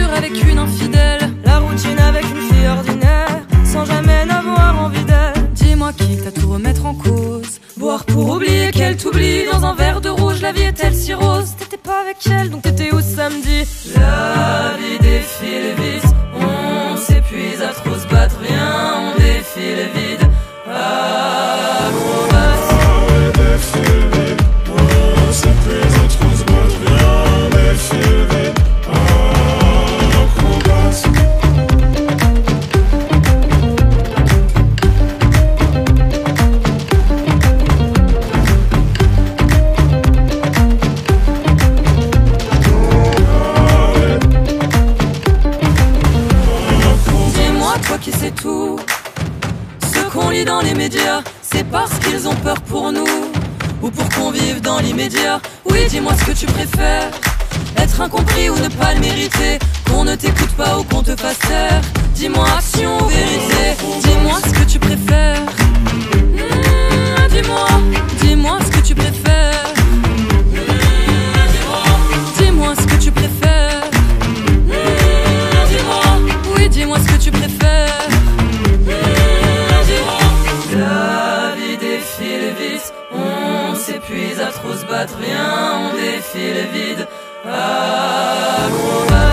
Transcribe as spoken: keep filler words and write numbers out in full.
l'aventure avec une infidèle, la routine avec une fille ordinaire, sans jamais n'avoir envie d'elle. Dis-moi qui t'a tout remettre en cause, boire pour oublier qu'elle t'oublie. Dans un verre de rouge, la vie est-elle si rose? T'étais pas avec elle, donc t'étais où samedi? La vie défile vite, on s'épuise à trop se battre, rien, on défile vide. Acrobatie. On défile vide, on s'épuise à trop se battre, rien, on défile vide. Acrobatie. Qui sait tout, ce qu'on lit dans les médias, c'est parce qu'ils ont peur pour nous, ou pour qu'on vive dans l'immédiat. Oui, dis-moi ce que tu préfères, être incompris ou ne pas le mériter, qu'on ne t'écoute pas ou qu'on te fasse taire. Dis-moi action ou vérité, dis-moi ce que tu préfères. Mmh, dis-moi, dis-moi ce que tu préfères. Mmh, dis-moi, dis-moi ce que tu préfères. Mmh, dis-moi, oui, dis-moi ce que tu préfères. La vie défile vite, on s'épuise à trop se battre, rien, on défile vide. Acrobatie.